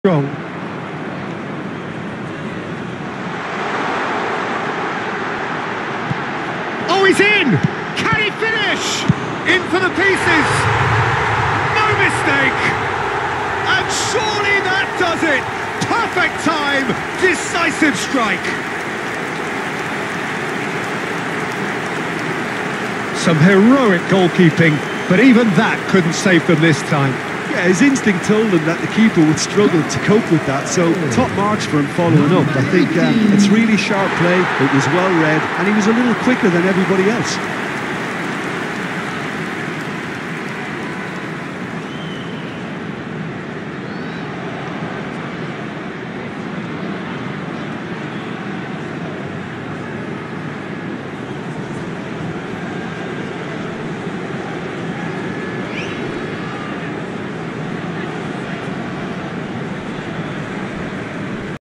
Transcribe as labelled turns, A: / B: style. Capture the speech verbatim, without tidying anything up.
A: Wrong. Oh, he's in! Can he finish? In for the pieces! No mistake! And surely that does it! Perfect time! Decisive strike! Some heroic goalkeeping, but even that couldn't save them this time.
B: Yeah, his instinct told him that the keeper would struggle to cope with that, so top marks for him following up. I think um, it's really sharp play, it was well read, and he was a little quicker than everybody else.